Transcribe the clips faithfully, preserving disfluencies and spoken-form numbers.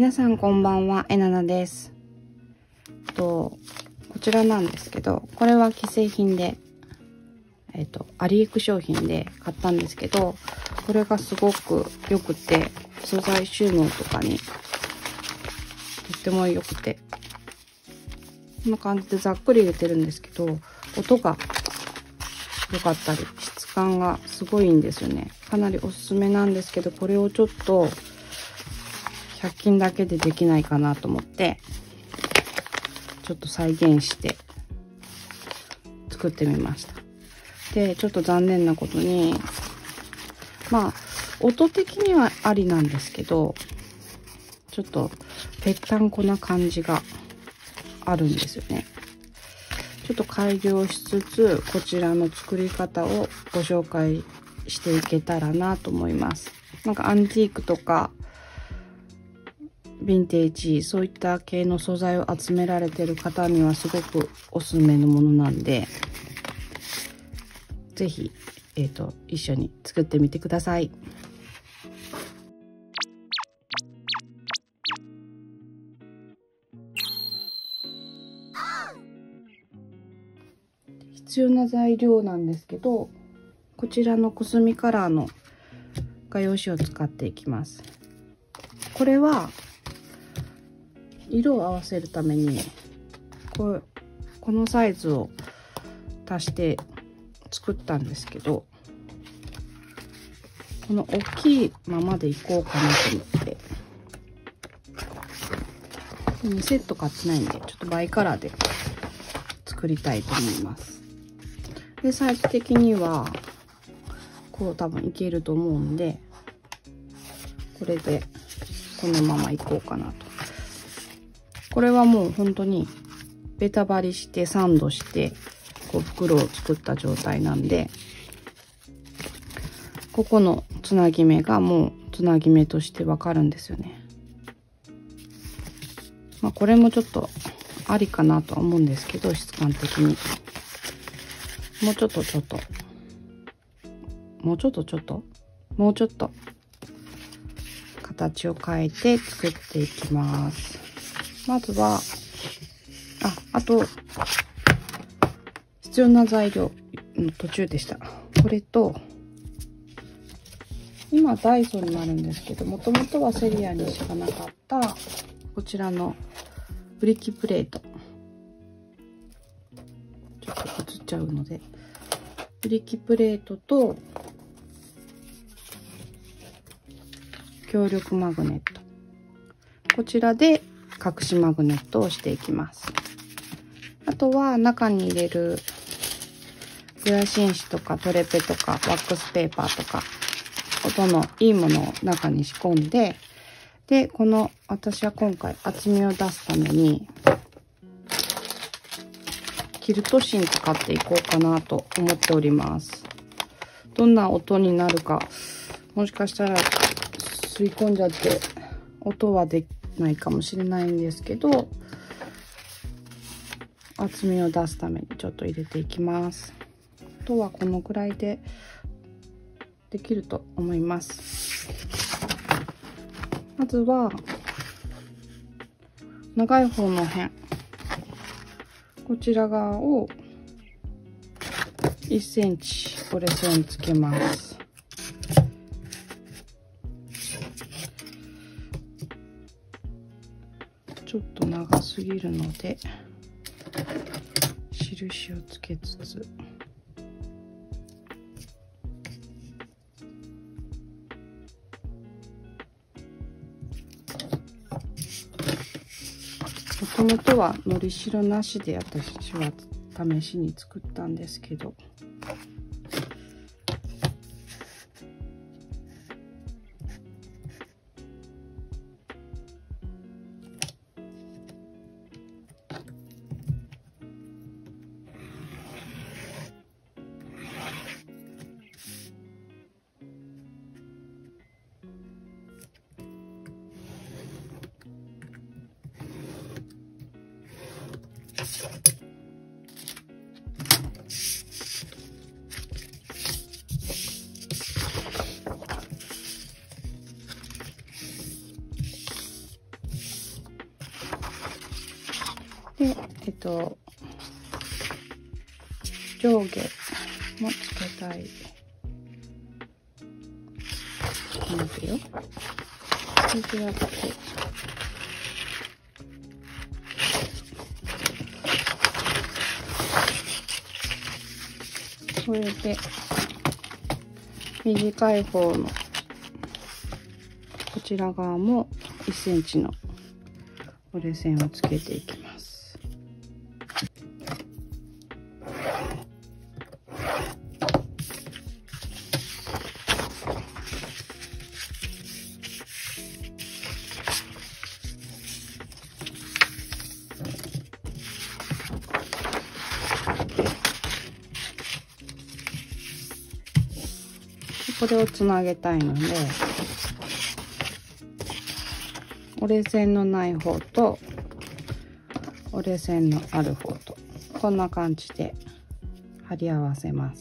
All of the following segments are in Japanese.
皆さんこんばんは、えななです。とこちらなんですけど、これは既製品で、えっとアリエク商品で買ったんですけど、これがすごく良くて、素材収納とかにとっても良くて、こんな感じでざっくり入れてるんですけど、音が良かったり質感がすごいんですよね。かなりおすすめなんですけど、これをちょっとひゃく均だけでできないかなと思ってちょっと再現して作ってみました。でちょっと残念なことに、まあ音的にはありなんですけど、ちょっとぺったんこな感じがあるんですよね。ちょっと改良しつつ、こちらの作り方をご紹介していけたらなと思います。なんかアンティークとかヴィンテージ、そういった系の素材を集められてる方にはすごくおすすめのものなんで、ぜひ、えーと、一緒に作ってみてください。必要な材料なんですけど、こちらのくすみカラーの画用紙を使っていきます。これは色を合わせるためにこうこのサイズを足して作ったんですけど、この大きいままでいこうかなと思って、にセット買ってないんでちょっとバイカラーで作りたいと思います。でサイズ的にはこう多分いけると思うんで、これでこのままいこうかなと。これはもう本当にベタ貼りしてサンドしてこう袋を作った状態なんで、ここのつなぎ目がもうつなぎ目としてわかるんですよね。まあこれもちょっとありかなとは思うんですけど、質感的にもうちょっとちょっともうちょっとちょっともうちょっと形を変えて作っていきます。まずはああと必要な材料の途中でした。これと今ダイソンになるんですけど、もともとはセリアにしかなかったこちらのブリキプレート、ちょっと映っちゃうので、ブリキプレートと強力マグネット、こちらで隠しマグネットをしていきます。あとは中に入れるグラシン紙とかトレペとかワックスペーパーとか音のいいものを中に仕込んで、でこの私は今回厚みを出すためにキルト芯使っていこうかなと思っております。どんな音になるか、もしかしたら吸い込んじゃって音はできないかもしれないんですけど、厚みを出すためにちょっと入れていきます。あとはこのくらいでできると思います。まずは長い方の辺、こちら側をいっセンチ折れ線つけます。ちょっと長すぎるので印をつけつつ、もともとはのりしろなしで私は試しに作ったんですけど、 で、えっと、上下もつけたい。待てよ。こうやって、これで、短い方の、こちら側もいっセンチの折れ線をつけていきます。これをつなげたいので、折れ線のない方と折れ線のある方とこんな感じで貼り合わせます。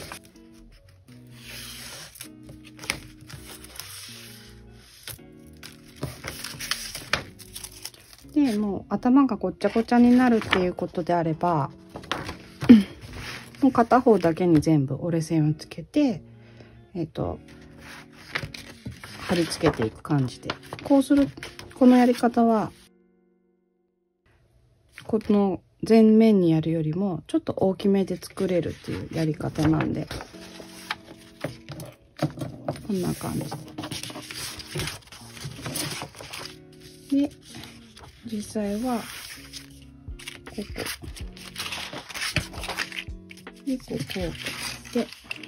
でもう頭がごっちゃごちゃになるっていうことであればもう片方だけに全部折れ線をつけてえっと貼り付けていく感じで、こうするこのやり方はこの前面にやるよりもちょっと大きめで作れるっていうやり方なんで、こんな感じで、実際はここでここで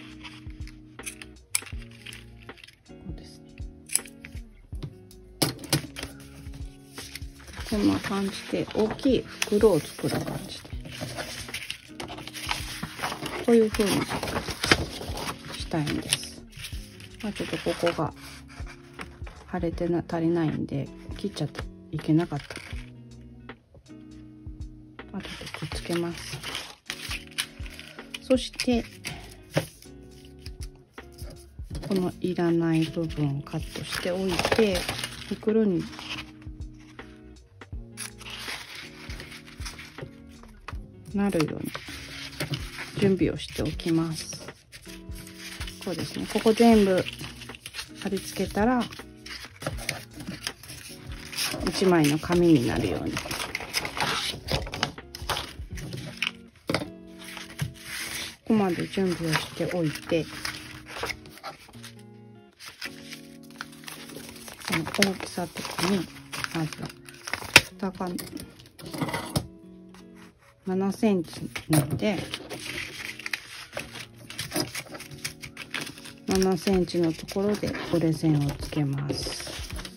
こんな感じで大きい袋を作る感じで、こういう風にしたいんです。まあ、ちょっとここが腫れてな足りないんで切っちゃっていけなかった。あとでくっつけます。そしてこのいらない部分をカットしておいて、袋になるように準備をしておきます。こうですね。ここ全部貼り付けたらいちまいの紙になるように。ここまで準備をしておいて、この大きさとかにまずは蓋がななセンチなのでななセンチのところで折れ線をつけます。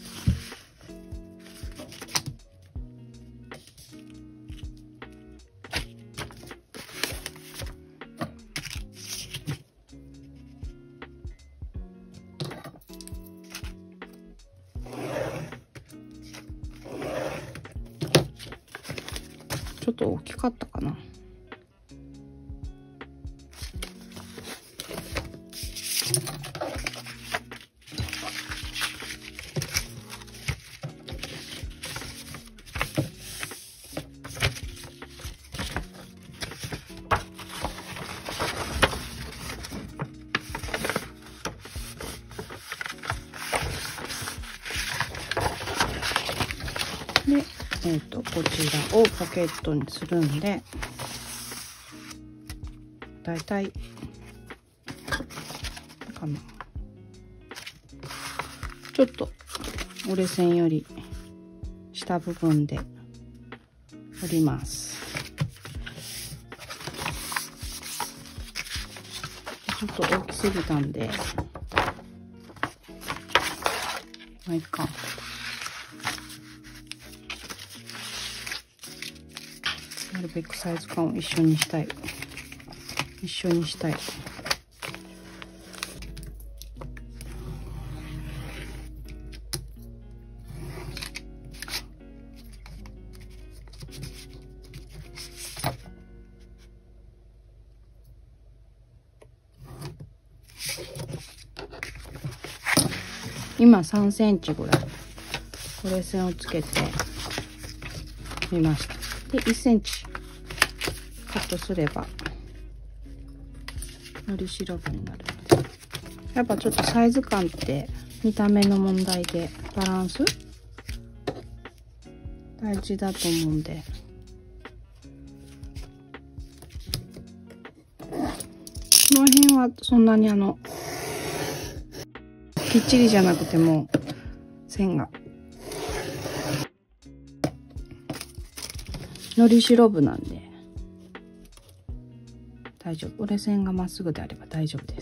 ちょっと大きかったかな。で、えっと、こちらをポケットにするんで、だいたいかな。ちょっと折れ線より下部分で折ります。ちょっと大きすぎたんで、まあいいか。なるべくサイズ感を一緒にしたい。一緒にしたい。今さんセンチぐらい折れ線をつけてみました。 でいっセンチカットすればのりシロップになるので、やっぱちょっとサイズ感って見た目の問題でバランス大事だと思うんで、この辺はそんなにあのきっちりじゃなくても線がのりしろぶなんで大丈夫。折れ線がまっすぐであれば大丈夫です。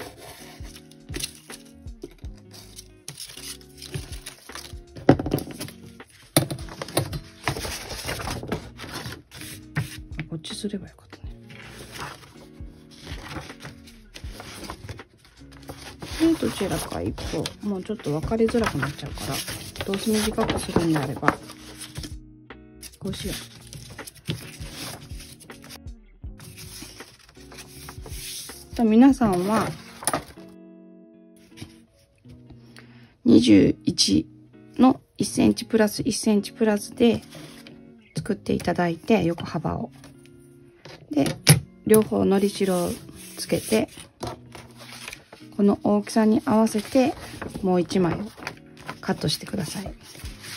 こっちすればよかったね。でどちらか一方、もうちょっと分かりづらくなっちゃうから、どうせ短くするんであればこうしよう。じゃあ皆さんはにじゅういちのいっセンチプラスいっセンチプラスで作っていただいて、横幅を。で、両方のりしろをつけて、この大きさに合わせてもういちまいをカットしてください。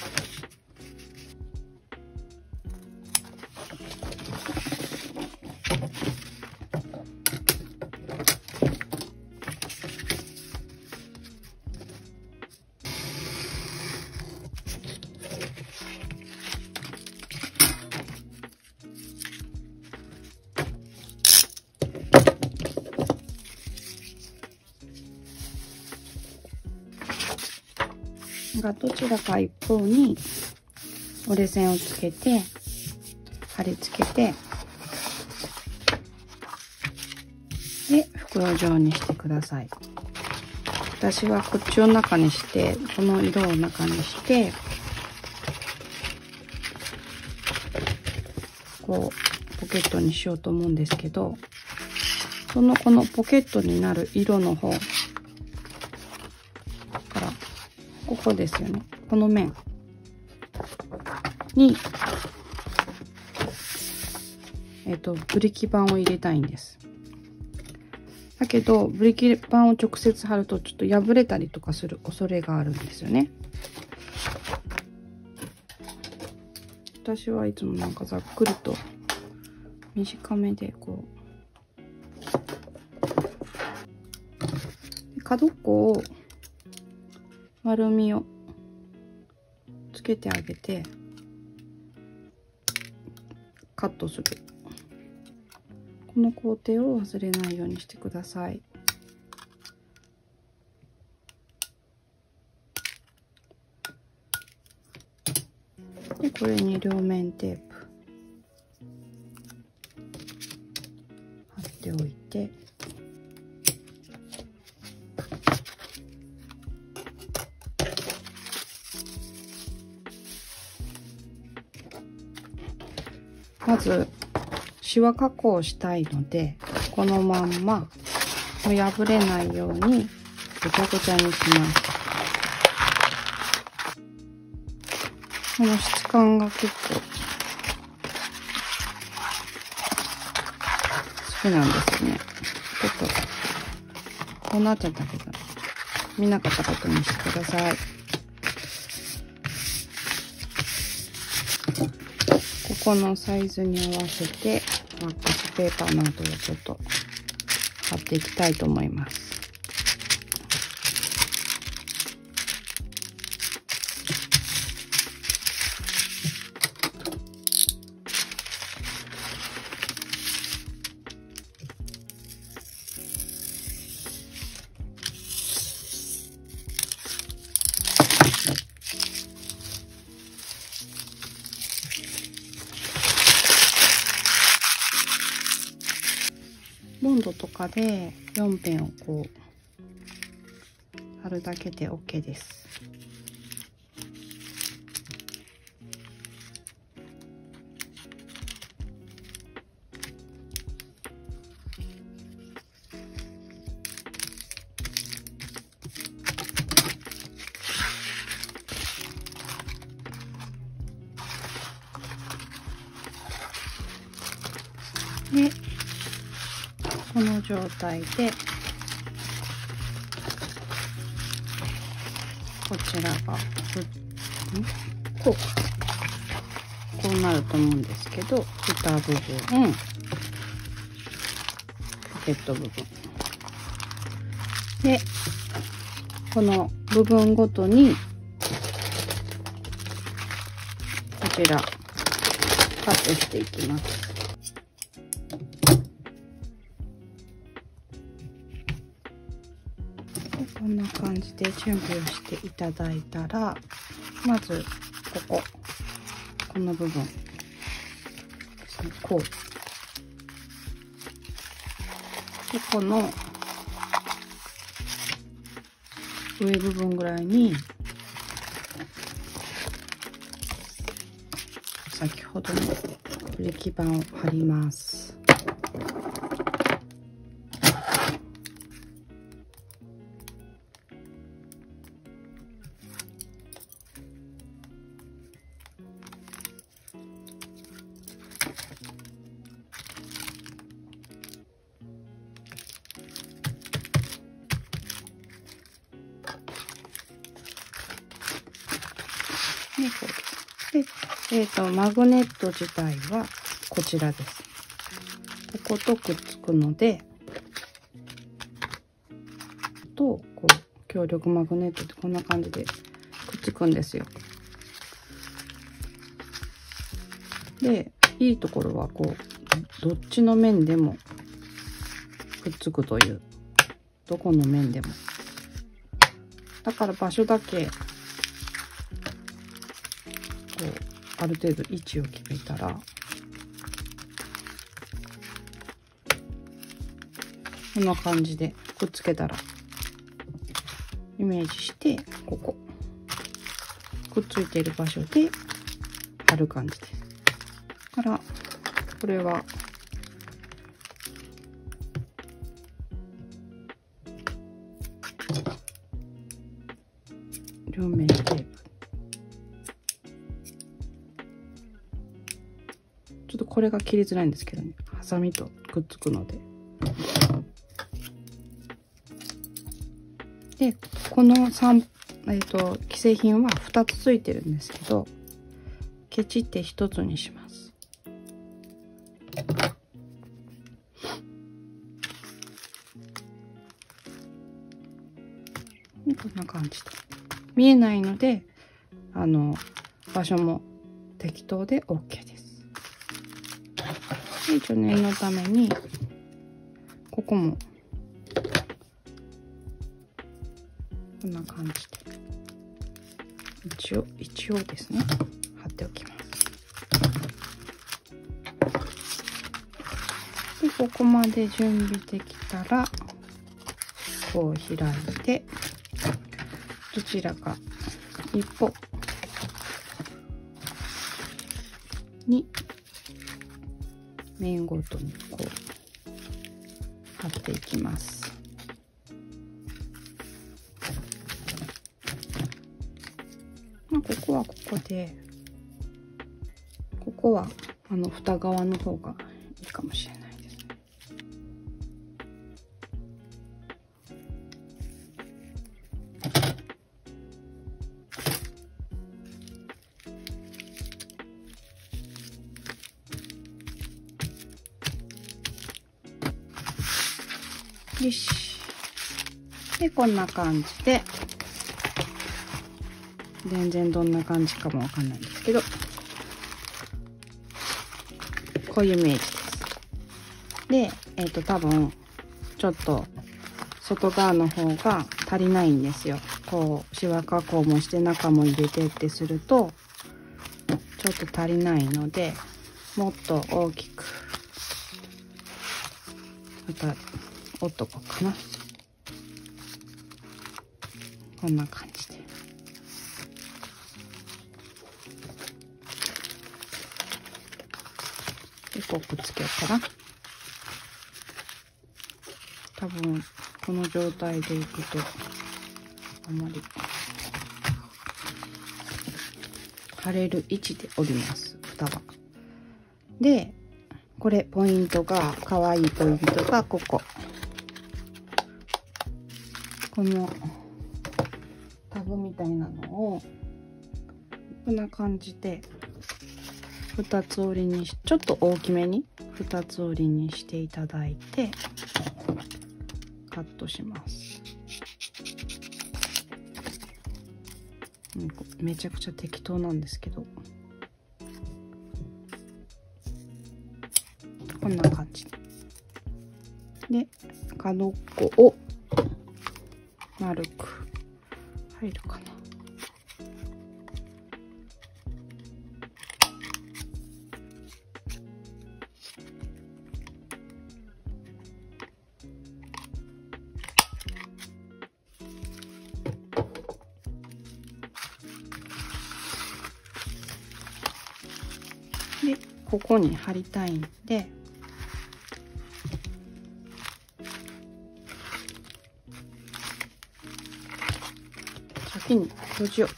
がどちらか一方に折れ線をつけて貼り付けて、で袋状にしてください。私はこっちを中にして、この色を中にしてこうポケットにしようと思うんですけど、そのこのポケットになる色の方からここですよね。この面に、えっと、ブリキ板を入れたいんです。だけど、ブリキ板を直接貼るとちょっと破れたりとかする恐れがあるんですよね。私はいつもなんかざっくりと短めでこう。角っこを丸みをつけてあげてカットする。この工程を忘れないようにしてください。でこれに両面テープ貼っておいて、まずシワ加工したいので、このまんまもう破れないようにぐちゃぐちゃにします。この質感が結構好きなんですよね。ちょっとこうなっちゃったけど、見なかったことにしてください。ここのサイズに合わせてワックスペーパーなどをちょっと貼っていきたいと思います。ボンドとかでよん辺をこう貼るだけで OK です。 でこの状態でこちらがこうかこうなると思うんですけど、蓋部分、ポケット部分で、この部分ごとにこちらカットしていきます。こんな感じで準備をしていただいたら、まずこここの部分ですね、こうでこの上部分ぐらいに先ほどのブレーキ板を貼ります。で、こうです。で、えっと、マグネット自体はこちらです。こことくっつくので、と、こう、強力マグネットってこんな感じでくっつくんですよ。で、いいところは、こう、どっちの面でもくっつくという。どこの面でも。だから場所だけ、こうある程度位置を決めたら、こんな感じでくっつけたら、イメージしてここくっついている場所で貼る感じです。だからこれは両面テープ。ちょっとこれが切りづらいんですけどね、ハサミとくっつくので。で、この3、えっと、既製品はふたつついてるんですけど、ケチってひとつにします。でこんな感じで。見えないので、あの、場所も適当で OK です。で、一応念のために、ここも、こんな感じで、一応、一応ですね、貼っておきます。で、ここまで準備できたら、こう開いて、どちらか一方に面ごとにこう貼っていきます。まあ、ここはここで、ここはあの蓋側の方がいいかもしれないですね。よし。で、こんな感じで、全然どんな感じかもわかんないんですけど、こういうイメージです。で、えっと、多分、ちょっと、外側の方が足りないんですよ。こう、シワ加工もして中も入れてってすると、ちょっと足りないので、もっと大きく、また、折っとこうかな。こんな感じで。で、こうくっつけようかな。多分、この状態でいくと、あまり、貼れる位置で折ります、蓋は。で、 これポイントが、かわいいポイントがここ。このタグみたいなのを、こんな感じで、二つ折りにし、ちょっと大きめに二つ折りにしていただいて、カットします。めちゃくちゃ適当なんですけど。こんな感じで、角っこを丸く入るかな。で、ここに貼りたいんで、先に閉じよう。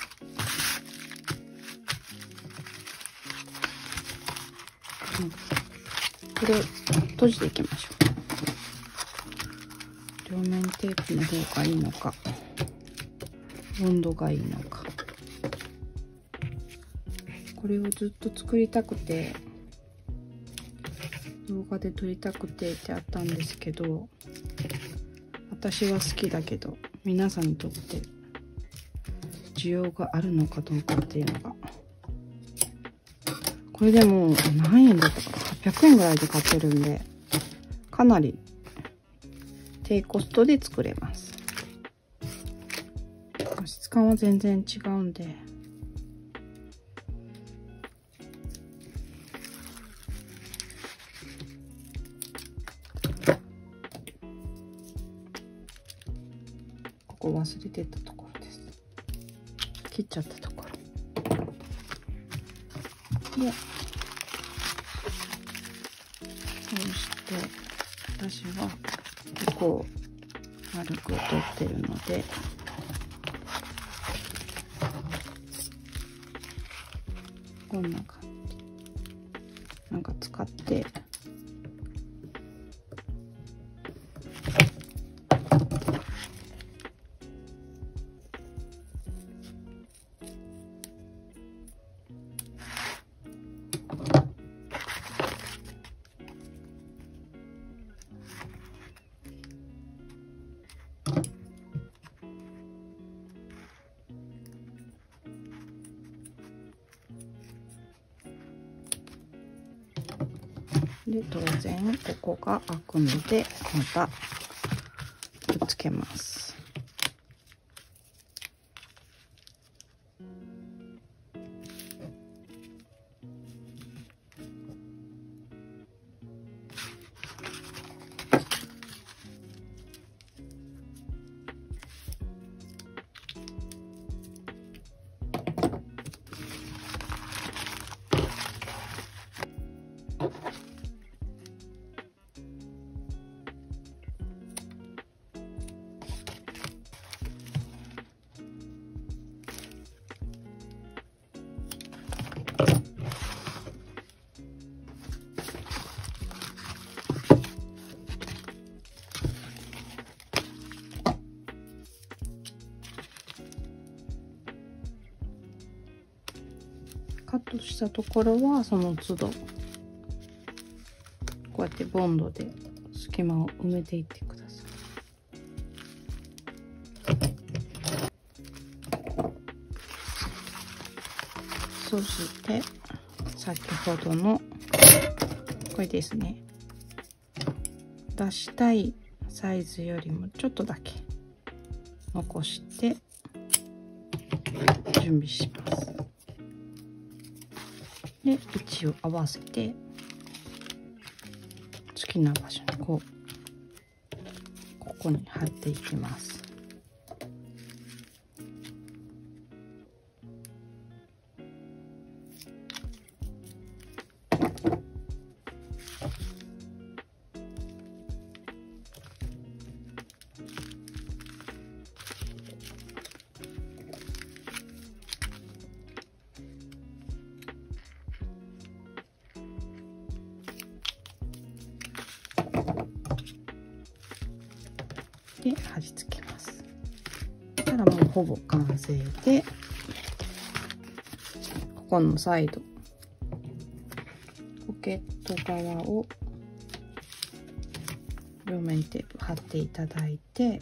うん、これを閉じていきましょう。両面テープの方がいいのか、温度がいいのか。これをずっと作りたくて、動画で撮りたくてってあったんですけど、私は好きだけど、皆さんにとって需要があるのかどうかっていうのが。これでも何円だったかな、はっぴゃくえんぐらいで買ってるんで、かなり低コストで作れます。質感は全然違うんで。ここ忘れてたところです。切っちゃったところ。で、そうして私はここを丸く取ってるので、こんな感じなんか使ってで、当然ここが開くのでまたくっつけます。カットしたところはその都度こうやってボンドで隙間を埋めていってください。そして先ほどのこれですね、出したいサイズよりもちょっとだけ残して準備します。で、位置を合わせて好きな場所にこうここに貼っていきます。 で貼り付けます。そしたらもうほぼ完成で、ここのサイドポケット側を両面テープ貼っていただいて、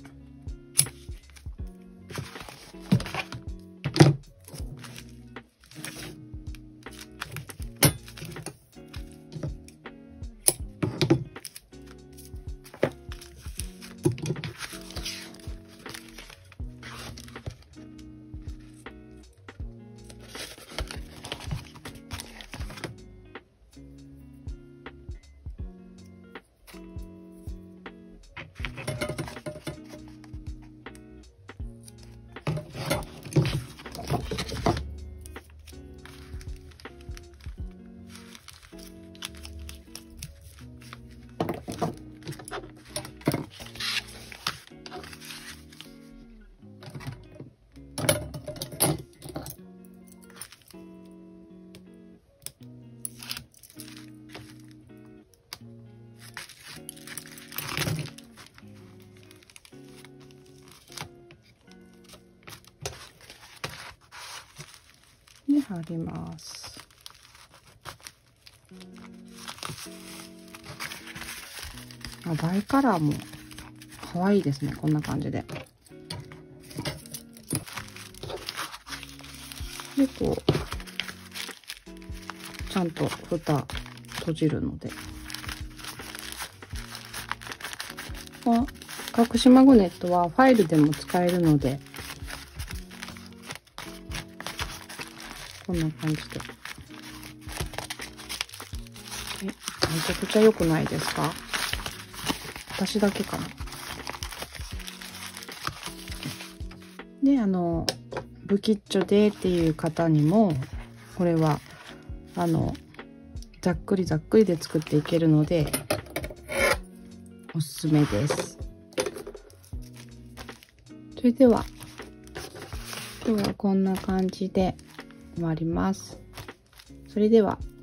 で貼ります。あ、バイカラーも可愛いですね。こんな感じで。で、こう、ちゃんと蓋閉じるので。この隠しマグネットはファイルでも使えるので、こんな感じで。え、めちゃくちゃ良くないですか？私だけかな。で、あの、ブキッチョでっていう方にも、これは、あの、ざっくりざっくりで作っていけるので、おすすめです。それでは、今日はこんな感じで終わります。それでは。